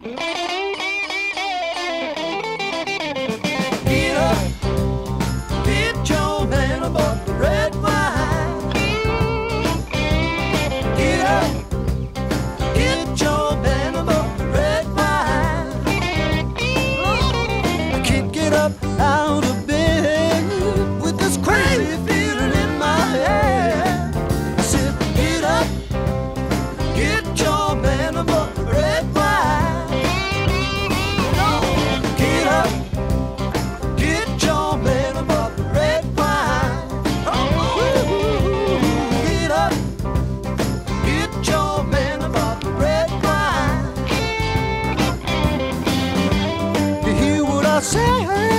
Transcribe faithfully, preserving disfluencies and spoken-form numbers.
Get up, get your man about the red wine. Get up, get your man about the red wine. I can't get up out of bed with this crazy feeling in my head. I said, get up, get your man about the red wine. Get up, get your man about the red wine. Get up, get your man about the red wine. You hear what I say?